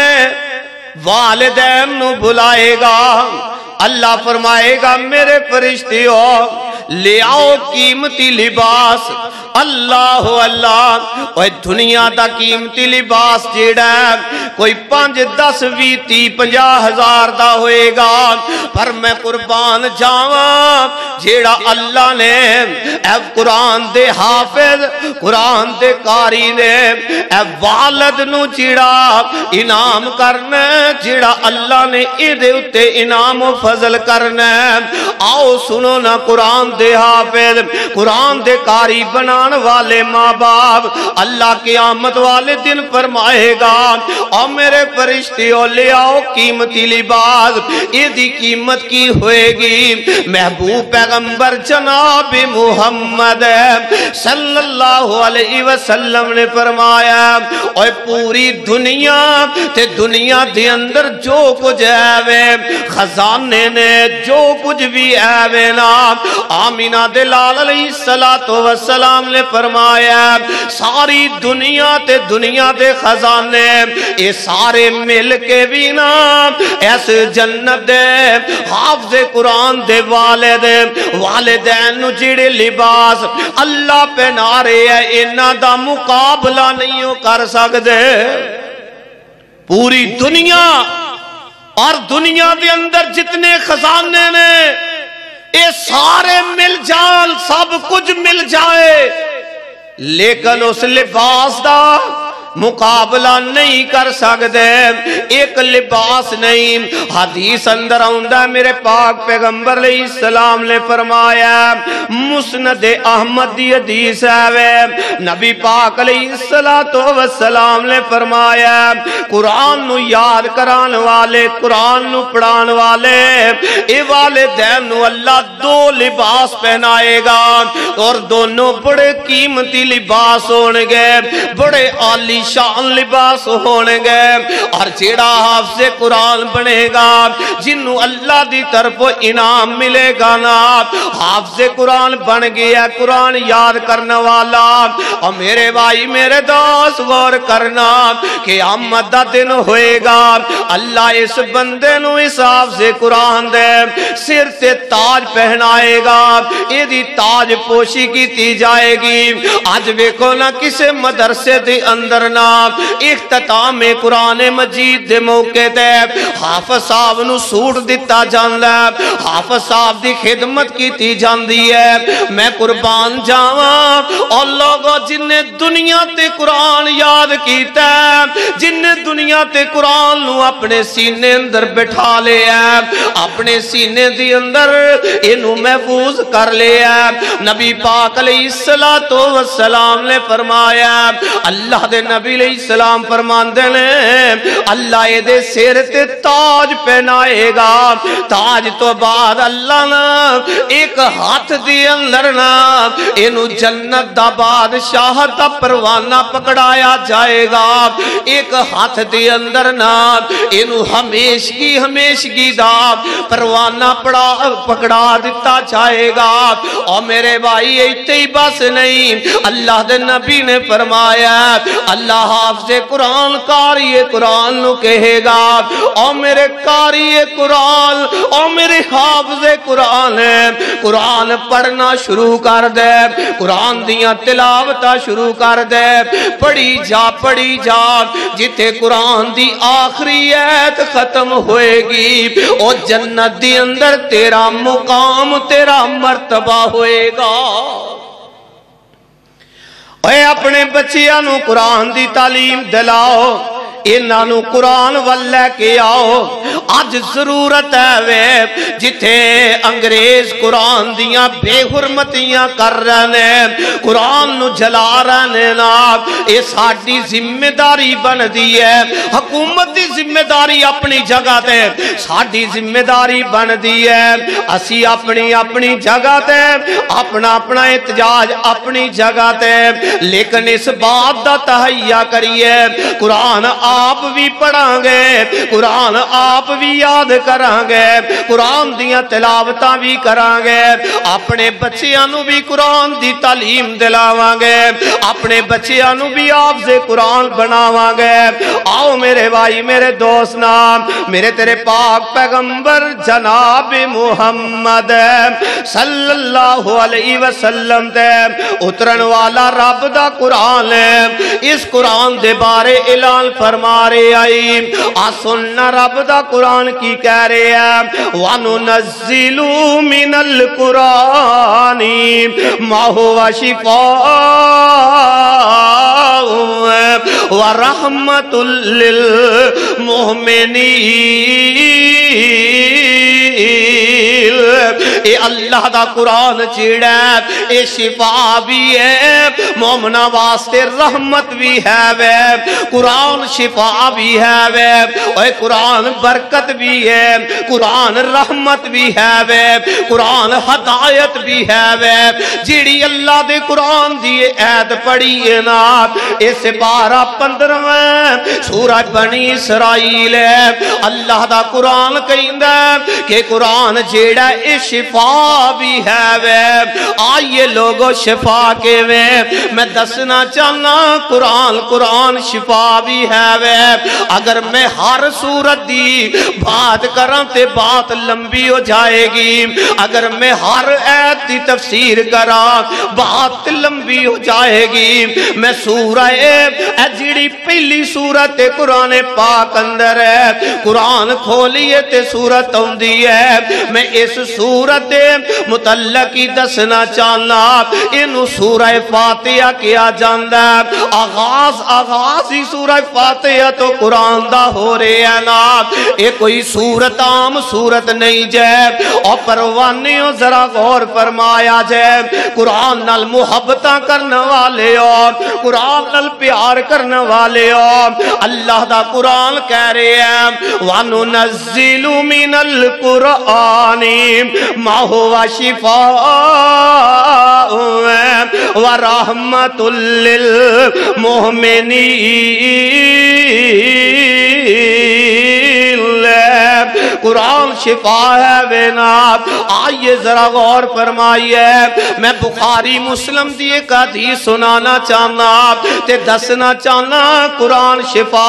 والدین نو بلائے گا اللہ فرمائے گا میرے فرشتیوں لے آؤ قیمتی لباس اللہ اللہ اوہ دنیا دا قیمتی لباس جیڑا ہے کوئی 5 10 20 30 50 ہزار دا ہوئے گا پر میں قربان جاواں جیڑا اللہ نے اے قرآن دے حافظ قرآن دے قاری نے اے والد نو جیڑا انعام کرنا جیڑا اللہ نے ادھے اتے انعام و فضل کرنا آؤ سنو نا قرآن دے حافظ قرآن دے قاری بنان والے ماں باپ اللہ قیامت والے دن فرمائے گا اور میرے فرشتیوں لے آؤ قیمتی لباس یہ دی قیمت کی ہوئے گی محبوب پیغمبر جناب محمد صلی اللہ علیہ وسلم نے فرمایا اور پوری دنیا تے دنیا دے اندر جو کچھ ہے خزانے نے جو کچھ بھی ہے نا آمینہ دلال علیہ السلام نے فرمایا ساری دنیا تے دنیا دے خزانے اے سارے مل کے بھی نا ایس جنت دے حافظ قرآن دے والدین نو جڑے لباس اللہ پہ نارے ہے انہاں دا مقابلہ نہیں کر سکدے پوری دنیا اور دنیا دے اندر جتنے خزانے نے اے سارے مل جان، سب کچھ مل جائے، لیکن اس لباس دا مقابلہ نہیں کر سکتے، ایک لباس نہیں۔ حدیث اندر آندا میرے پاک پیغمبر علیہ السلام نے فرمایا، مسند احمد دی حدیث ہے، نبی پاک علیہ السلام نے فرمایا قرآن نو یاد کران والے، قرآن نو پڑھان والے، اے والدین نو اللہ دو لباس پہنائے گا، اور دونوں بڑے قیمتی لباس ہونگے، بڑے عالی شان لباس ہونگے۔ اور جیڑا حافظ قرآن بنے گا، جنہوں اللہ دی طرف انعام ملے گا نا، حافظ قرآن بن گیا، قرآن یاد کرنے والا۔ اور میرے بھائی میرے دوست غور کرنا کہ قیامت دا دن ہوئے گا، اللہ اس بندے نو اس حافظ قرآن دے سر تے تاج پہنائے گا، یہ دی تاج پوشی کی جائے گی۔ آج ویکھو نا کسے مدرسے دے اندر نا اختتام قرآن مجید دے موقع تے حافظ صاحب نو سوٹ دیتا جاندا ہے، حافظ صاحب دی خدمت کیتی جاندی ہے۔ میں قربان جاواں اور لوگوں جن نے دنیا تے قرآن یاد کیتا ہے، جن نے دنیا تے قرآن نو اپنے سینے اندر بٹھا لیا، اپنے سینے دی اندر انہوں محفوظ کر لیا۔ نبی پاک علیہ السلام نے فرمایا، اللہ دے نبی علیہ السلام فرماندے نے اللہ یہ دے سر تے تاج پہنائے گا، تاج تو بعد اللہ نا ایک ہاتھ دی اندر نا انہوں جنت دا بادشاہ دا پروانہ پکڑایا جائے گا، ایک ہاتھ دی اندر نا انہوں ہمیشگی دا پروانہ پکڑا دیتا جائے گا۔ اور میرے بھائی ایتے ہی بس نہیں، اللہ دے نبی نے فرمایا اللہ حافظ قرآن قاری قرآن نو کہے گا، او میرے قاری قرآن، او میرے حافظ قرآن ہے، قرآن پڑھنا شروع کر دے، قرآن دیاں تلاوتہ شروع کر دے، پڑھی جا جتے قرآن دی آخری ایت ختم ہوئے گی، او جنت دی اندر تیرا مقام تیرا مرتبہ ہوئے گا۔ اے اپنے بچیاں نو قرآن دی تعلیم دلاؤ، انہاں نو قرآن واللہ کے آؤ۔ آج ضرورت ہے وے جتھے انگریز قرآن دیاں بے حرمتیاں کر رہے ہیں، قرآن نو جلا رہے ہیں نا، یہ ساڑی ذمہ داری بن دی ہے، حکومت دی ذمہ داری اپنی جگہ تے، ساڑی ذمہ داری بن دی ہے، اسی اپنی جگہ تے، اپنا احتجاج اپنی جگہ تے، لیکن اس بات دا تہیہ کریے قرآن آپ بھی پڑھاں گے، قرآن آپ بھی یاد کران گے، قرآن دیاں تلاوتاں بھی کران گے، اپنے بچیاں نو بھی قرآن دی تعلیم دلاواں گے، اپنے بچیاں نو بھی حافظ قرآن بناواں گے۔ آؤ میرے بھائی میرے دوست نام، میرے تیرے پاک پیغمبر جناب محمد صلی اللہ علیہ وسلم تے اترن والا رب دا قرآن ہے، اس قرآن دے بارے اعلان فرما رہے آئی، آسننا رب دا قرآن کی کہہ رہے ہیں، وَنُنَزِّلُ مِنَ الْقُرْآنِ مَا هُوَ شِفَاءٌ وَرَحْمَةٌ لِّلْمُؤْمِنِينَ۔ اے اللہ دا قرآن چیڑا ہے، اے شفا بھی ہے، مومنہ واسطے رحمت بھی ہے وے، قرآن شفا بھی ہے وے، اے قرآن برکت بھی ہے، قرآن رحمت بھی ہے وے، قرآن ہدایت بھی ہے وے۔ جیڑی اللہ دے قرآن دی عید پڑھی ہے نا، اس پارہ 15 سورہ بنی اسرائیل ہے، اللہ دا قرآن کہندہ کہ قرآن جیڑی جیڑا اے شفا بھی ہے وے آئیے لوگو شفا کے وے میں دسنا چاہنا قرآن شفا بھی ہے وے اگر میں ہر صورت دی بات کروں تے بات لمبی ہو جائے گی اگر میں ہر ایت دی تفسیر کراں بات لمبی ہو جائے گی میں سورہ جیڑی پہلی سورت قرآن پاک اندر ہے قرآن کھولیے تے سورت ہوندی ہے میں اس سورت متعلق ہی دسنا چاہنا انہوں سورہ فاتحہ کیا جاندہ ہے آغاز ہی سورہ فاتحہ تو قرآن دا ہو رہے ہیں نا یہ کوئی سورت عام سورت نہیں جائے اور پروانیوں ذرا غور فرمایا جائے قرآن نال محبتہ کرنے والے اور قرآن نال پیار کرنے والے اور اللہ دا قرآن کہہ رہے ہیں وَنُنَزِّلُ مِنَ الْقُرْآنِ مَا هُوَ شِفَاءٌ وَرَحْمَةٌ لِّلْمُؤْمِنِينَ قرآن شفا ہے بیناب آئیے ذرا غور فرمائیے میں بخاری مسلم دی ایک حدیث سنانا چاہنا تے دسنا چاہنا قرآن شفا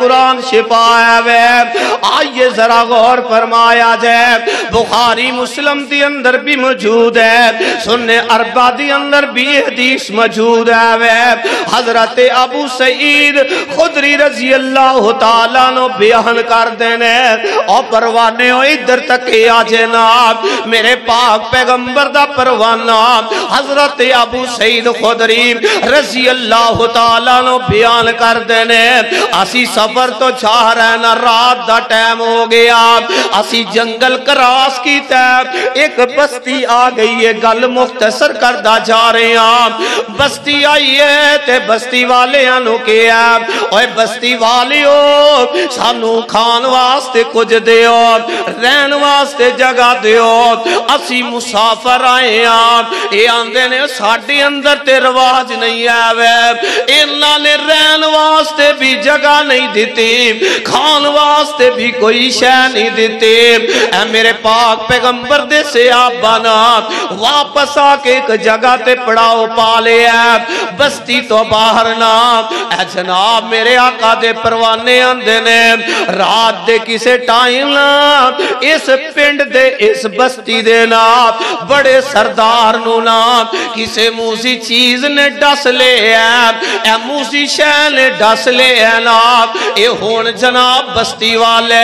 ہے وے آئیے ذرا غور فرمایا جائے بخاری مسلم دی اندر بھی موجود ہے سننے اربع دی اندر بھی حدیث موجود ہے وے حضرت ابو سعید خدری رضی اللہ تعالیٰ نو بیان کر دینے اور پروانے ہو ادھر تک آ جناب میرے پاک پیغمبر دا پروانہ حضرت ابو سعید خدری رضی اللہ تعالیٰ نو بیان کر دینے اسی سفر تو چاہ رہنا رات دا ٹائم ہو گیا اسی جنگل کراس کی تیب ایک بستی آ گئی ہے گل مختصر کردہ جا رہے ہیں بستی آئی ہے تے بستی والے انہوں کیا اوہ بستی والی ہو سانو کھان واسطے کچھ دیو رہن واسطے جگہ دیو اسی مسافر آئے ہیں یہ آندے نے ساڑھے اندر تے رواج نہیں آوے انہاں نے رہن واسطے بھی جگہ نہیں دیتی کھان واسطے بھی کوئی شے نہیں دیتی اے میرے پاک پیغمبر دے سے آپ بنا واپس آکے ایک جگہ تے پڑاؤ پالے ہے بستی تو باہر نا اے جناب میرے آقا دے پروانے آندے نے رات دے کسے ٹائم نا اس پنڈ دے اس بستی دے نا بڑے سردار نو نا کسے موسی چیز نے ڈس لے ہے اے موسی شہ نے ڈس لے ہے نا اے ہون جناب بستی والے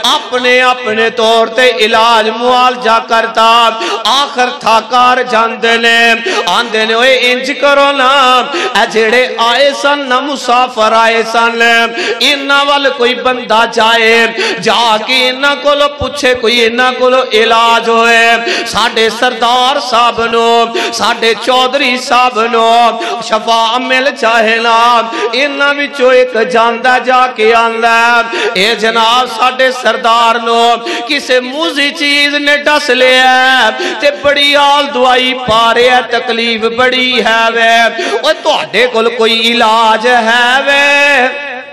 اپنے طور تے علاج معالجہ کرتا آخر تھا کار جاندے نے آندے نے اوے انج کرو نا اے جڑے آئے سن نا مسافر آئے سن انہا وال کوئی بندہ جائے جا کے انہا کو لو پوچھے کوئی انہا کو لو علاج ہوئے ساڑھے سردار صاحب نو ساڑھے چودری صاحب نو شفا مل چاہے نا انہا وچو ایک جاندہ جا کے آندہ اے جناب ساڑھے سردار نو کسے موزی چیز نے ڈس لے ہے تے بڑی آل دعائی پارے ہے تکلیف بڑی ہے وے اور تو آڈے کل کوئی علاج ہے وے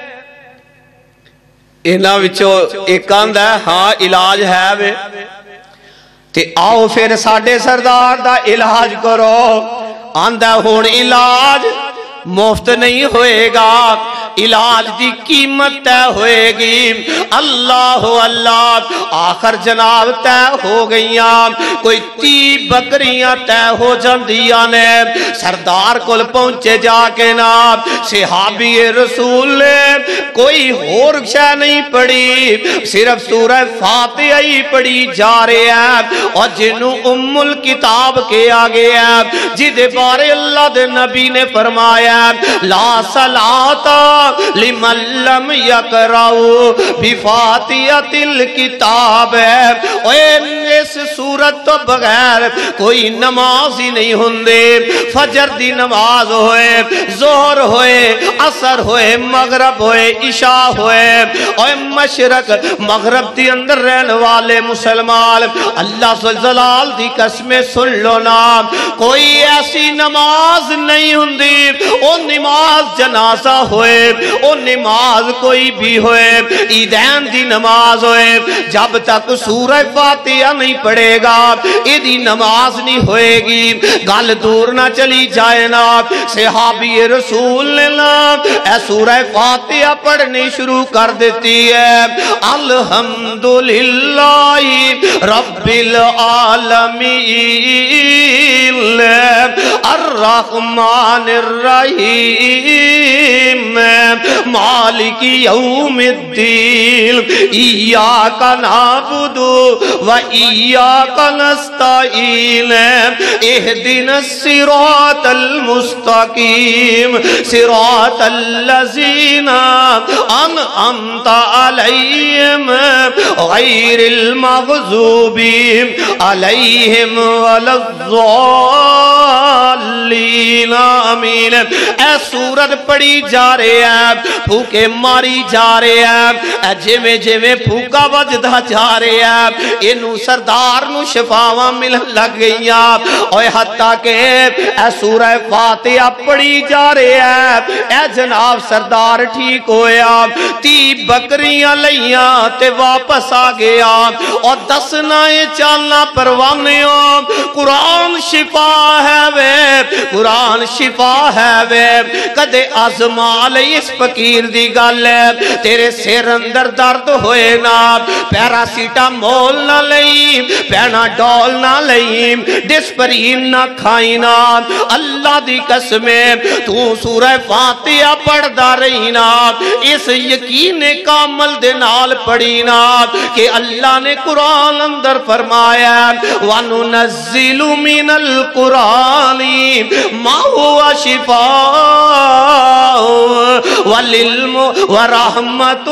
انہا وچو ایک آندہ ہے ہاں علاج ہے وے تے آؤ پھر ساڑھے سردار دا علاج کرو آندہ ہون علاج مفت نہیں ہوئے گا علاج دی قیمت تے ہوئے گی اللہ اللہ آخر جناب تے ہو گئیاں کوئی 30 بکریاں تے ہو جاندیاں نے سردار کل پہنچے جا کے نام صحابی رسول نے کوئی اور شے نہیں پڑھی صرف سورہ فاتحہ ہی پڑھی جا رہے ہیں اور جنہوں ام الکتاب کے آگے ہیں جدے بارے اللہ دے نبی نے فرمایا لا صلاة لمن لم یقرأ بفاتحۃ الکتاب اس صورت تو بغیر کوئی نماز ہی نہیں ہوندے فجر دی نماز ہوئے ظہر ہوئے عصر ہوئے مغرب ہوئے عشاء ہوئے اور مشرق مغرب دی اندر رہنے والے مسلمان اللہ جلال دی قسمیں سن لو نا کوئی ایسی نماز نہیں ہوندی او نماز جنازہ ہوئے او نماز کوئی بھی ہوئے عیدین دی نماز ہوئے جب تک سورہ فاتحہ نہیں نہیں پڑھے گا ایدی نماز نہیں ہوئے گی گل دور نہ چلی جائے نا صحابی رسول نے اے سورہ فاتحہ پڑھنی شروع کر دیتی ہے الحمدللہ رب العالمین الرحمن الرحیم مالک یوم الدین ایاک نعبد و ایاک نستعین اہدنا الصراط المستقیم صراط الذین انعمت علیہم غیر المغضوب علیہم ولا الضالین آمین اے سورت پڑھی جا رہے ہیں پھوکے ماری جا رہے ہیں اے جویں جویں پھوکا وجدہ جا رہے ہیں انہوں سردار نو شفاواں ملن لگ گئیاں اور حتیٰ کہ اے سورہ فاتحہ پڑھی جا رہے ہیں اے جناب سردار ٹھیک ہویا 30 بکریاں لئیاں تے واپس آ گیا اور 10 نائیں چالنا پروانیوں قرآن شفا ہے وے قرآن شفا ہے وے کدے آزما لئی اس فقیر دی گل ہے تیرے سر اندر درد ہوئے نا پیراسیٹا مول نہ لئی پینا ڈول نہ لئی ڈسپرین نہ کھائی نا اللہ دی قسمیں تو سورہ فاتحہ پڑھ دا رہی نا اس یقین کامل دے نال پڑھی نا کہ اللہ نے قرآن اندر فرمایا وَنُنَزِّلُ مِنَ الْقُرْآنِ مَا هُوَ شِفَاءٌ وَرَحْمَةٌ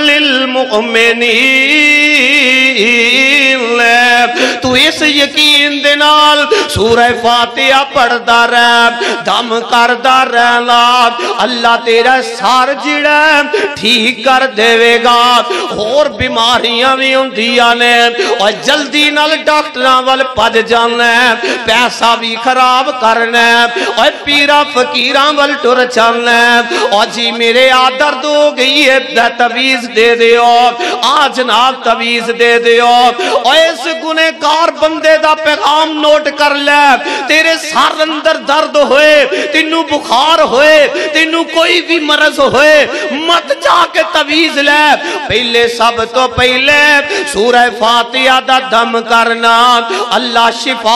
لِلْمُؤْمِنِينَ تو اس یقین دے نال سورہ فاتحہ پڑھ دا رہے دم کر دا رہنا اللہ تیرا سار جڑا ٹھیک کر دے گا اور بیماریاں بھی ہوں دیا نے اور جلدی نال ڈاکٹراں وال پج جانا ہے پیسہ بھی خراب کرنا ہے اور پیرا فقیراں وال ٹر چلنا ہے اور جی میرے درد ہو گئی ہے تویز دے دیو آج جناب تویز دے دیو اور اس گنہگار بندے دا پیغام نوٹ کر لے تیرے سر اندر درد ہوئے تینوں بخار ہوئے تینوں کوئی بھی مرض ہوئے مت جا کے تویز لے پہلے سب تو پہلے سورہ فاتحہ دا دم کرنا اللہ شفا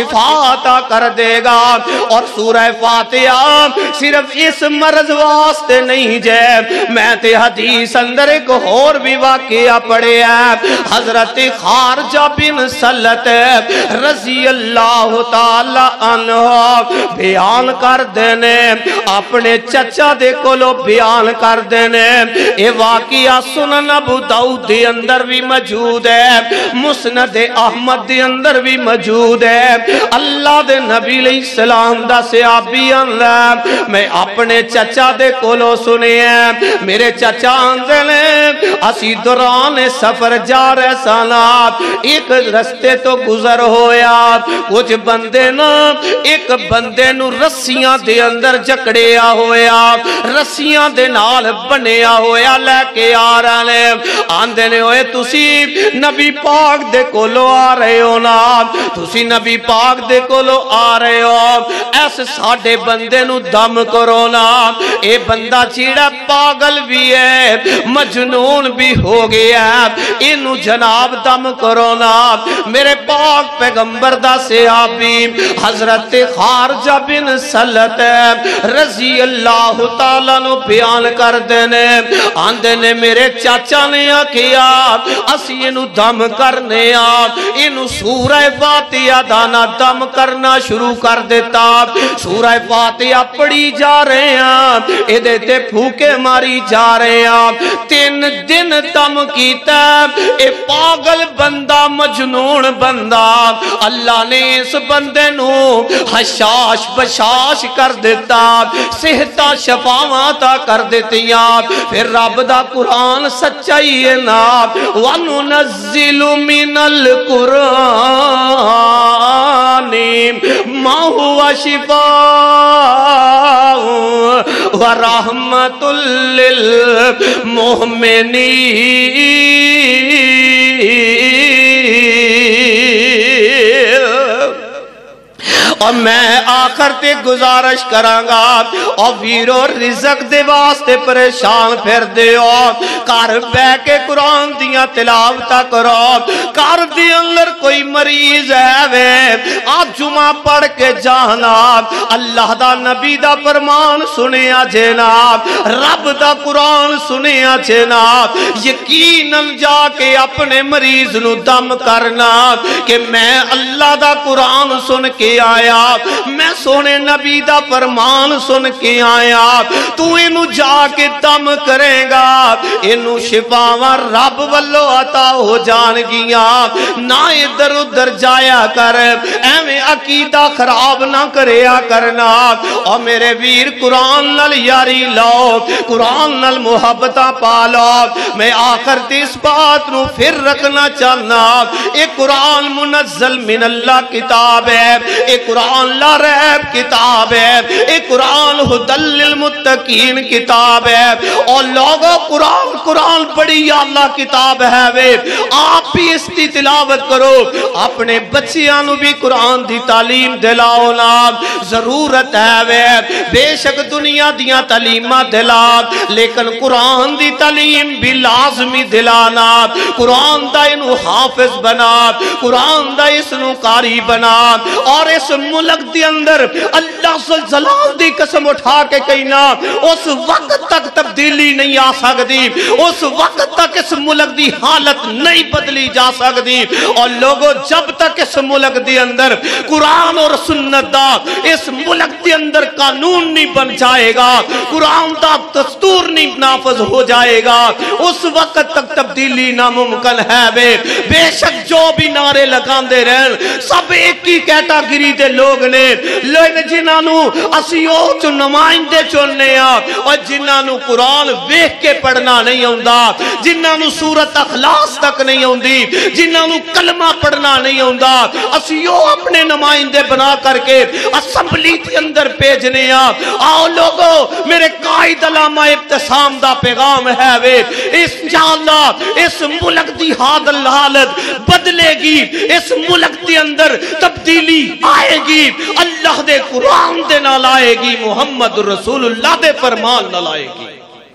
عطا کر دے گا اور سورہ فاتحہ صرف اس مرض واسطے نہیں جے میں تے حدیث اندر ایک اور بھی واقعہ پڑھے ہیں حضرت خارجہ بن سلط رضی اللہ تعالی عنہ بیان کر دینے اپنے چچا دے کولو بیان کر دینے اے واقعہ سنن ابو داؤد دے اندر بھی موجود ہے مسند احمد دے اندر بھی موجود ہے اللہ دے نبی علیہ السلام دا صحابی اللہ میں اپنے چچا دے کولو سنے ہیں میرے چچا اندھلے اسی دوران سفر جا رہے سانا ایک رستے تو گزر ہویا کچھ بندے نا ایک بندے نو رسیاں دے اندر جکڑیا ہویا رسیاں دے نال بنیا ہویا لے کے آ رہے آندے نے ہوئے تسی نبی پاک دے کولو آ رہے ہو نا تسی نبی پاک دے کولو آ رہے ہو ایسے ساڑھے بندے نو دم کرو نا اے بندہ چیڑا پاگل بھی ہے مجنون بھی ہو گیا انو جناب دم کرو نا میرے پاک پیغمبر دا صحابی حضرت خارجہ بن سلط رضی اللہ تعالیٰ نو بیان کر دینے آندے نے میرے چاچا نے کیا اسی انو دم کرنے انو سورہ فاتحہ دانا دم کرنا شروع کر دیتا سورہ فاتحہ پڑھی جا رہے ہیں ادھے تے پھوکے ماری جا رہے ہیں 3 دن دم کیتا اے پاگل بندہ مجنون بندہ اللہ نے اس بندے نو حشاش بشاش کر دیتا صحتہ شفاواتا کر دیتیاں پھر رب دا قرآن سچائی ہے نا وَنُنَزِّلُ مِنَ الْقُرْآنِ مَا هُوَ شِفَاءٌ وَرَحْمَةٌ لِلْمُؤْمِنِينَ اور میں آخر تے گزارش کرانگا اور ویرو رزق دے واسطے پریشان پھر دیو کار بے کے قرآن دیاں تلاوتا کرو کار دی اندر کوئی مریض ہے وے آپ جمعہ پڑھ کے جانا اللہ دا نبی دا فرمان سنیا جناب رب دا قرآن سنیا جناب یقیناً جا کے اپنے مریض نو دم کرنا کہ میں اللہ دا قرآن سن کے آیا میں سونے نبی دا فرمان سن کے آیا تو انو جا کے دم کرے گا انو شفاواں رب والو عطا ہو جان گیا نہ ادھر ادھر جایا کر ایویں عقیدہ خراب نہ کریا کرنا اور میرے ویر قرآن نال یاری لو قرآن نال محبتہ پالو میں آخر تیس بات نو پھر رکھنا چاہنا ایک قرآن منزل من اللہ کتاب ہے ایک قرآن لا ریب کتاب ہے ایک قرآن ہدی للمتقین کتاب ہے اور لوگوں قرآن بڑی یا اللہ کتاب ہے وے آپ بھی اس کی تلاوت کرو اپنے بچیاں نو بھی قرآن دی تعلیم دلاؤ نا ضرورت ہے وے بے شک دنیا دیاں تعلیمہ دلا لیکن قرآن دی تعلیم بھی لازمی دلانا قرآن دا انو حافظ بنا قرآن دا اسنو قاری بنا اور اس ملک دی اندر اللہ جلال دی قسم اٹھا کے کہنا اس وقت تک تبدیلی نہیں آ سکتی اس وقت تک اس ملک دی حالت نہیں بدلی جا سکتی اور لوگوں جب تک اس ملک دی اندر قرآن اور سنت دا اس ملک دی اندر قانون نہیں بن جائے گا قرآن دا دستور نہیں نافذ ہو جائے گا اس وقت تک تبدیلی ناممکن ہے بے شک جو بھی نعرے لگان دے رہن سب ایک ہی کیٹاگری دے لوگ نے جنہاں نو اسیو چو نمائندے چوننے اور جنہاں نو قرآن ویکھ کے پڑھنا نہیں ہوندا جنہاں نو سورت اخلاص تک نہیں ہوندی جنہاں نو کلمہ پڑھنا نہیں ہوندا اسیو اپنے نمائندے بنا کر کے اسمبلی کے اندر بھیجنے آؤ لوگو میرے قائد علامہ ابتسام دا پیغام ہے وے انشاءاللہ اس ملک دی حالت بدلے گی اس ملک دی اندر تبدیلی آئے گی اللہ دے قرآن دے نال آئے گی محمد رسول اللہ دے فرمان نال آئے گی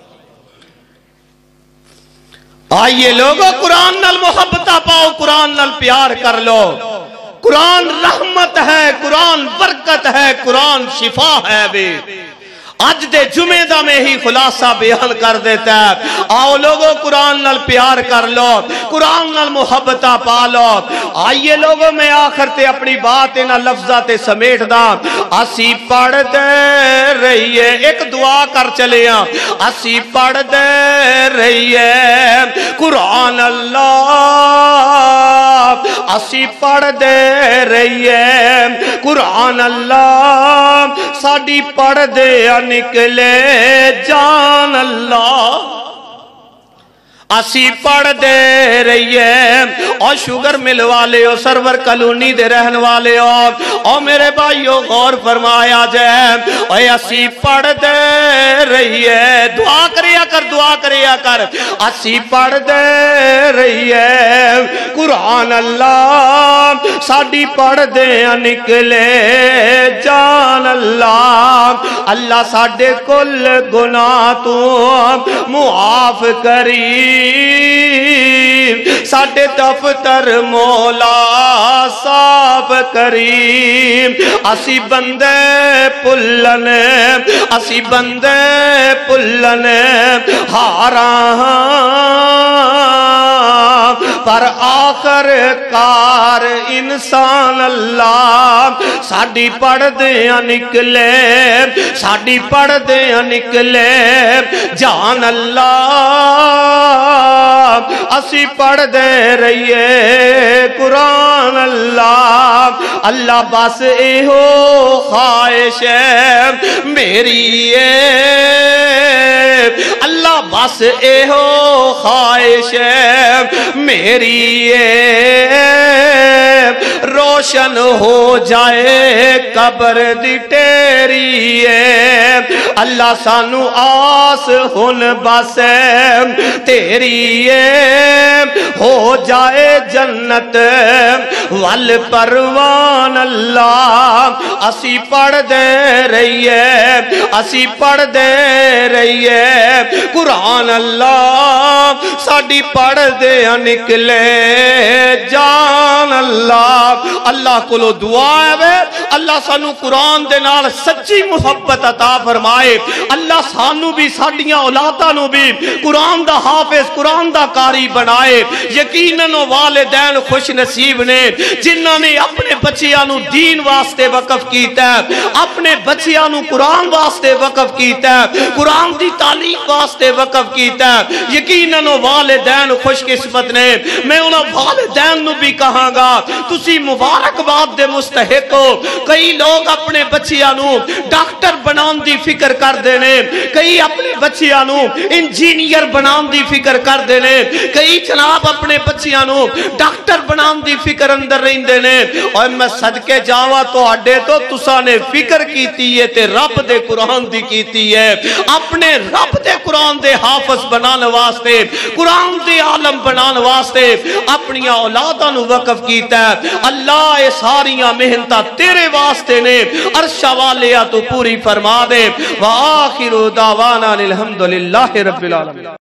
آئیے لوگوں قرآن نال محبتہ پاؤ قرآن نال پیار کر لو قرآن رحمت ہے قرآن برکت ہے قرآن شفا ہے بے آج دے جمعہ دا میں ہی خلاصہ بیان کر دیتا ہے آؤ لوگوں قرآن نال پیار کر لو قرآن نال محبتہ پالو آئیے لوگوں میں آخر تے اپنی بات نہ لفظات سمیٹ دا اسی پڑھ دے رہیے ایک دعا کر چلے اسی پڑھ دے رہیے قرآن اللہ اسی پڑھ دے رہیے قرآن اللہ ساڑی پڑھ دے نکلے جان اللہ اسی پڑھ دے رہیے اور شوگر مل والے ہو سرور کلونی دے رہن والے ہو اور میرے بھائیو غور فرمایا جائے اور اسی پڑھ دے رہیے دعا کریا کر اسی پڑھ دے رہیے قرآن اللہ ساڑی پڑھ دے نکلے جان اللہ اللہ ساڑے کل گناہ تو معاف کری ساڑے دفتر مولا صاف کریم اسی بندے پلن ہاراں پر آخر کار انسان اللہ ساڑی پڑھ دیا نکلے جان اللہ اسی پڑھ دے رہیے قرآن اللہ اللہ بس ایہو خواہش ہے میری اللہ بس ایہو خواہش ہے میری روشن ہو جائے قبر دی ٹیری اللہ سانو آس ہن بس تیری ہو جائے جنت वल परवान अल्लाह असी पढ़ दे रहिए असी पढ़ दे रहिए कुरान अल्लाह साडी पढ़ दे निकले जान अल्लाह अल्लाह कोलो दुआ है अल्लाह सानू कुरान दे नाल सच्ची मुहब्बत अता फरमाए अल्लाह सानू भी साडियां औलादां नू भी कुरान दा हाफिज कुरान दा कारी बनाए यकीनन वालिदैन खुश नसीब ने जिन्हां ने अपने बच्चियां नू दीन वास्ते वक्फ कीता अपने बच्चियां नू कुरान वास्ते वक्फ कीता कुरान दी तालीम वास्ते वक्फ कीता यकीनन वालिदैन खुशकिस्मत ने मैं उन्हां वालिदैन नू भी कहांगा तुसी मुबारकबाद दे मुस्तहिक हो कई लोग अपने बच्चियां नू डॉक्टर बनाउण दी फिक्र करदे ने कई अपने बच्चियां नू इंजीनियर बनाउण दी फिक्र करदे ने कई जनाब अपने बच्चियां नू डॉक्टर बनाउण दी फिक्र अंदर रहिंदे ने और मैं सदके जावां तुहाडे तो तुसां ने फिक्र कीती है ते रब दे कुरान दी कीती है अपने रब दे कुरान दे हाफिज बनाने वास्ते कुरान दे आलम बनाने वास्ते अपनी औलादां नू वक्फ कीता अल्लाह ये सारियां मेहनतां तेरे वास्ते ने अर्शा वालिया तू पूरी फरमा दे व आखिरु दावाना अल्हम्दुलिल्लाहि रब्बिल आलमीन।